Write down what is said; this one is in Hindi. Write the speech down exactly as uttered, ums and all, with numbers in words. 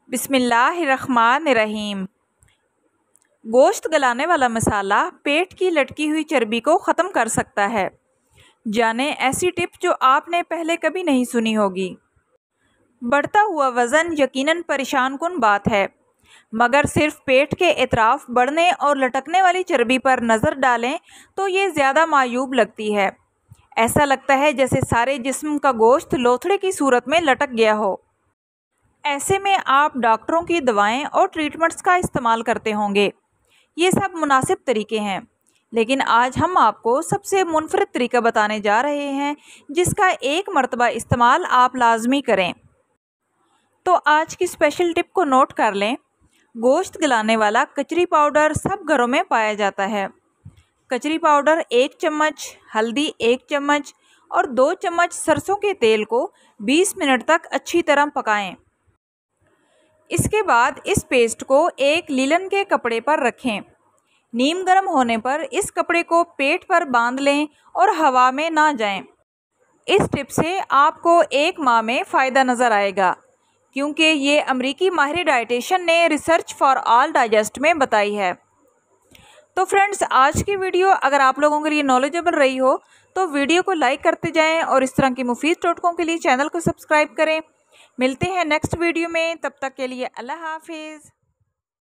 बिस्मिल्लाहिर्रहमानिर्रहीम। गोश्त गलाने वाला मसाला पेट की लटकी हुई चर्बी को ख़त्म कर सकता है। जाने ऐसी टिप जो आपने पहले कभी नहीं सुनी होगी। बढ़ता हुआ वज़न यकीनन परेशान कुन बात है, मगर सिर्फ पेट के इतराफ बढ़ने और लटकने वाली चर्बी पर नज़र डालें तो ये ज़्यादा मायूब लगती है। ऐसा लगता है जैसे सारे जिस्म का गोश्त लोथड़े की सूरत में लटक गया हो। ऐसे में आप डॉक्टरों की दवाएं और ट्रीटमेंट्स का इस्तेमाल करते होंगे। ये सब मुनासिब तरीके हैं, लेकिन आज हम आपको सबसे मुनफरद तरीका बताने जा रहे हैं जिसका एक मरतबा इस्तेमाल आप लाजमी करें। तो आज की स्पेशल टिप को नोट कर लें। गोश्त गलाने वाला कचरी पाउडर सब घरों में पाया जाता है। कचरी पाउडर एक चम्मच, हल्दी एक चम्मच और दो चम्मच सरसों के तेल को बीस मिनट तक अच्छी तरह पकाएं। इसके बाद इस पेस्ट को एक लीलन के कपड़े पर रखें। नीम गर्म होने पर इस कपड़े को पेट पर बांध लें और हवा में ना जाएं। इस टिप से आपको एक माह में फ़ायदा नज़र आएगा, क्योंकि ये अमरीकी माहिर डाइटिशियन ने रिसर्च फॉर ऑल डाइजेस्ट में बताई है। तो फ्रेंड्स, आज की वीडियो अगर आप लोगों के लिए नॉलेजेबल रही हो तो वीडियो को लाइक करते जाएं और इस तरह की मुफीद टोटकों के लिए चैनल को सब्सक्राइब करें। मिलते हैं नेक्स्ट वीडियो में, तब तक के लिए अल्लाह हाफिज़।